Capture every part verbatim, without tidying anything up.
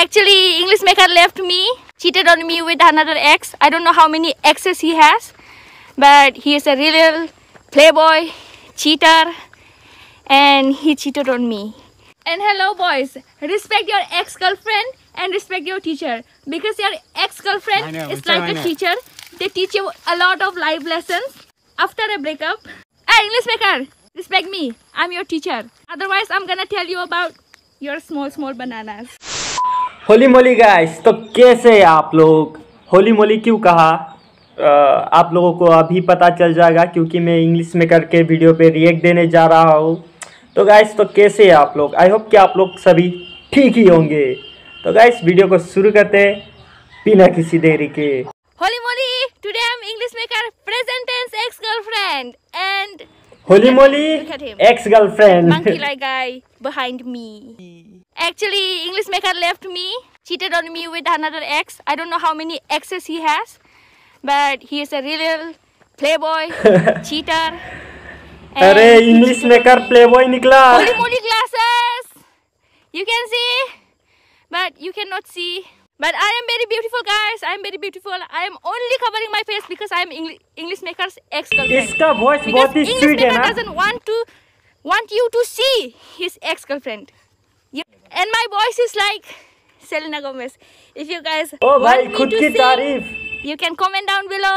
Actually, English maker left me, cheated on me with another ex. I don't know how many exes he has, but he is a real playboy, cheater, and he cheated on me. And hello boys, respect your ex-girlfriend and respect your teacher, because your ex-girlfriend is like a teacher. They teach you a lot of life lessons after a breakup. Hey, English maker, respect me. I'm your teacher. Otherwise, I'm gonna tell you about your small small bananas. Holy moly guys, तो कैसे हैं आप लोग? होली मोली क्यों कहा आ, आप लोगों को अभी पता चल जाएगा, क्योंकि मैं इंग्लिश में करके वीडियो पे रिएक्ट देने जा रहा हूँ। तो गाइस, तो कैसे हैं आप लोग? आई होप कि आप लोग सभी ठीक ही होंगे। तो गाइस, वीडियो को शुरू करते हैं बिना किसी देरी के। Holy moly, today I am English maker present tense ex girlfriend and holy moly ex girlfriend monkey like guy behind me. Actually, English maker left me, cheated on me with another ex. I don't know how many exes he has, but he is a real playboy, cheater. अरे English maker playboy निकला। Holy moly glasses! You can see, but you cannot see. But I am very beautiful, guys. I am very beautiful. I am only covering my face because I am English English maker's ex-girlfriend. इसका voice बहुत ही English sweet है maker ना? doesn't want to want you to see his ex-girlfriend. And my voice is like Selena Gomez. If you guys O want भाई, me खुद to की sing, तारीफ। you can comment down below.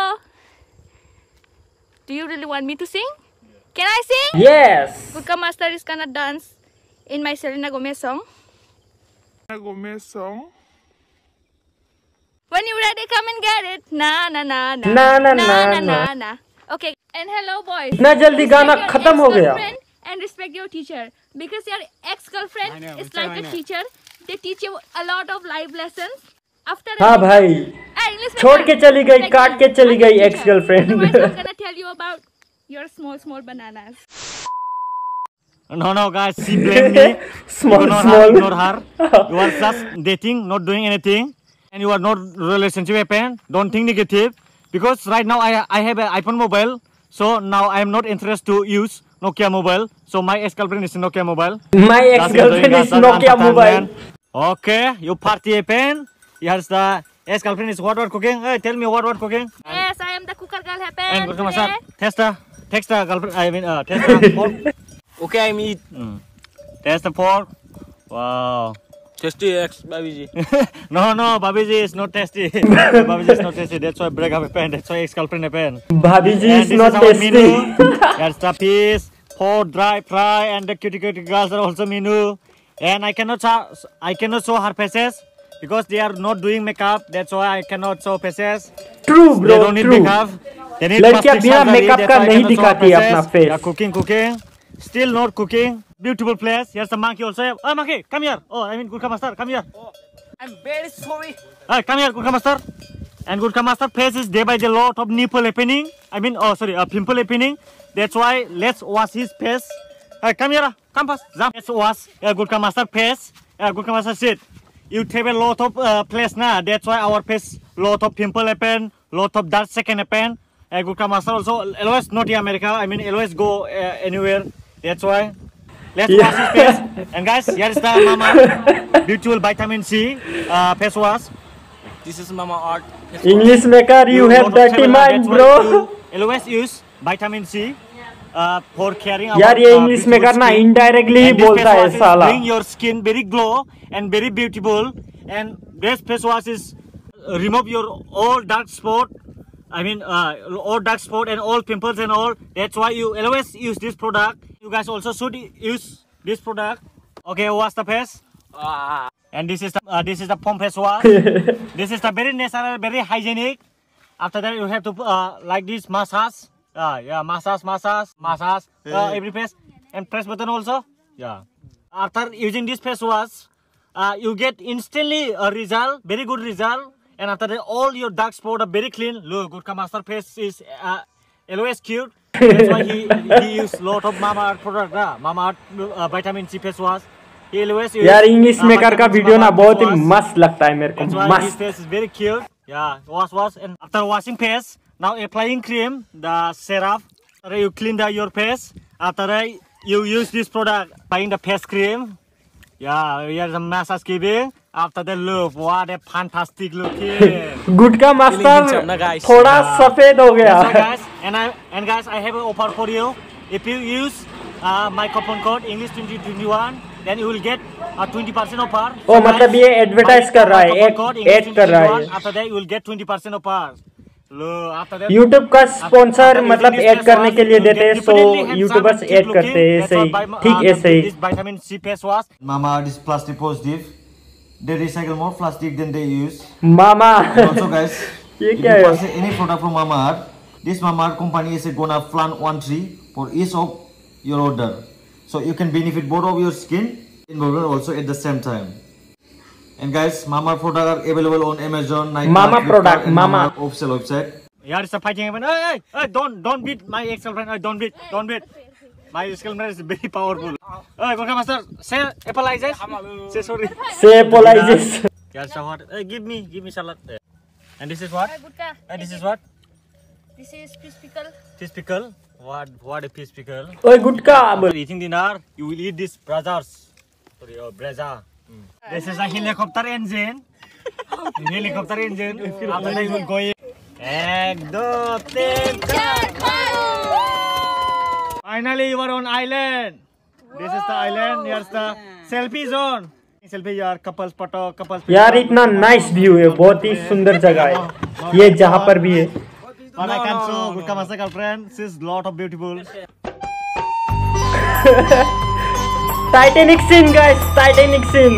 Do you really want me to sing? Can I sing? Yes. Gurkha Master is gonna dance in my Selena Gomez song. Selena Gomez song. When you ready, come and get it. Na na na na Na, na, na na, na na. na na. Okay. And hello boys. इतना जल्दी गाना Respect your खत्म हो गया। ex-girlfriend and respect your teacher, because your ex-girlfriend I know, is it's like I a know. teacher. They teach you a lot of life lessons. After a हाँ breakup- भाई, Hey, English छोड़ maker, के चली गई, respect काट me. के चली I'm गई your ex teacher. girlfriend। Otherwise, I'm gonna tell you about your small small bananas. No, no, guys, she blamed me. Small, Ignore small. her, ignore her. You are just dating, not doing anything, and you are not relationship happen. Don't think negative, because right now I I have an iPhone mobile, so now I am not interested to use Nokia mobile. So my ex-girlfriend is Nokia mobile. My ex girlfriend is Nokia mobile. Okay, you party happen. Here's the ex-girlfriend is what what cooking. Hey, tell me what what cooking. Yes, I am the cooker girl. And Happen good master. today. Test the text the girlfriend. I mean, uh, test the pork. Okay, I'm eat. Mm. Test the pork. Wow. Tasty ex, Babiji. no, no, Babiji is not tasty. Babiji is not tasty. That's why breakup happened. That's why ex-girlfriend happened. भाभी जी And is this not is our tasty। menu. That's the piece. Pork dry fry and the cutie cutie girls are also menu. And I cannot show, I cannot show her faces because they are not doing makeup. That's why I cannot show faces. True They bro, don't need true। makeup. They need लड़कियां plastic बिना surgery. makeup That's का why I नहीं cannot show her दिखाती faces. अपना face। Yeah, cooking, cooking. Still not cooking. Beautiful place. Here's the monkey also. Oh, monkey, come here. Oh, I mean, Gurkha Master, come here. I'm very sorry. Hey, come here, Gurkha Master. And Gurkha Master face is day by day lot of nipple happening. I mean, oh, sorry, a pimple happening. That's why let's wash his face. Hey, come here. Come fast. Jump. Let's wash uh, Gurkha Master face. Uh, Gurkha Master sit. You have a lot of uh, place now. That's why our face lot of pimple happen, lot of dark second happen. Uh, Gurkha Master also always not in America. I mean, always go uh, anywhere. That's why. Let's Yeah. wash his face. And guys, here is the Mama beautiful vitamin C uh, face wash. This is Mama Art. English maker, you have lot of dirty travel, mind that's why bro। you always use vitamin C uh, for carrying our यार ये uh, English beautiful maker ना skin. indirectly ही And this बोलता face है wash is साला। bring your skin very glow and very beautiful. And this face wash is uh, remove your all dark spot. I mean, uh, all dark spot and all pimples and all. That's why you always use this product. You guys also should use this product. Okay, wash the face. Ah. And this is the uh, this is the pump face wash. This is the very natural, very hygienic. After that, you have to uh, like this massage. Uh, yeah, massage, massage, massage. Uh, every face and press button also. Yeah. After using this face wash, uh, you get instantly a result, very good result. And after that, all your dark spots are very clean. Look, Gurkha Master face is uh, always cute. That's why he he use lot of Mama Earth product. Uh, Mama Earth uh, vitamin C face wash. He always use. यार English uh, maker का vitamin C video ना Mama Earth बहुत ही face wash. मस्त लगता है मेरे को, That's why his मस्त। face is very cute. Yeah, wash, wash, and after washing face, now applying cream, the serum. After you clean the, your face. After that, you use this product, applying the face cream. Yeah, here's the massage giving. After the look, what a fantastic looking. Gutka master थोड़ा सफेद हो गया. That's right, guys. And I and guys, I have an offer for you. If you use uh, my coupon code English twenty twenty-one, then you will get a twenty percent offer. ओ मतलब ये advertise कर रहा है, add कर रहा है. After that, you will get twenty percent offer. Look, after that. YouTube का sponsor मतलब ऐड करने के लिए देते हैं, सो यूट्यूबर्स ऐड करते हैं ऐसे ही, ठीक ऐसे ही. Vitamin C face wash. Mama is plastic positive. They recycle more plastic than they use. Mama. Also, guys, ये if क्या you है? purchase any product from Mamaearth, this Mamaearth company is gonna plant one tree for each of your order, so you can benefit both of your skin and body also at the same time. And guys, Mamaearth product are available on Amazon, Nike, Mama product, Mama official website. Yeah, it's a fighting event. Hey, hey, hey, don't, don't beat my ex-girlfriend. Hey, don't beat, don't beat. My ex-girlfriend is very powerful. Hey, Gorka Master, say apologize. Say sorry. Say apologize. Yeah, so what? Hey, give me, give me salad. And this is what? And this is what? This is fish pickle. Fish pickle. What? What a fish pickle? ओए गुटका. After eating dinner, you will eat this brothers. Sorry, oh, braza. Mm. This is a helicopter engine. Helicopter engine. After that, you will go in. Ek, do, tin, char. Finally, you are on island. This is the island. Here's the selfie zone. Selfie यार, couples photo, couples. यार इतना nice view है, बहुत ही सुंदर जगह है ये जहाँ पर भी है. But I can show Gorka Master girlfriend. She's lot of beautiful. Titanic scene, guys. Titanic scene.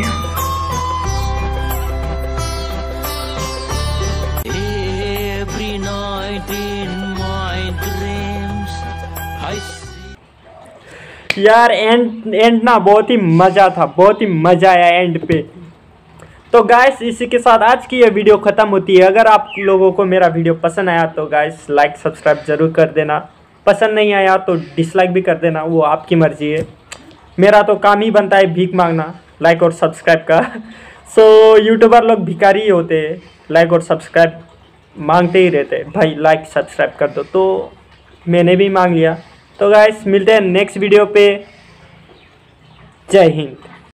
Every night in my dreams, I see. यार एंड एंड ना बहुत ही मज़ा था, बहुत ही मज़ा आया एंड पे. तो गाइस इसी के साथ आज की ये वीडियो ख़त्म होती है. अगर आप लोगों को मेरा वीडियो पसंद आया तो गाइस लाइक सब्सक्राइब ज़रूर कर देना. पसंद नहीं आया तो डिसलाइक भी कर देना, वो आपकी मर्ज़ी है. मेरा तो काम ही बनता है भीख मांगना, लाइक और सब्सक्राइब का. सो so, यूट्यूबर लोग भिखारी ही होते हैं, लाइक और सब्सक्राइब मांगते ही रहते हैं. भाई लाइक सब्सक्राइब कर दो, तो मैंने भी मांग लिया. तो गाइस मिलते हैं नेक्स्ट वीडियो पे. जय हिंद.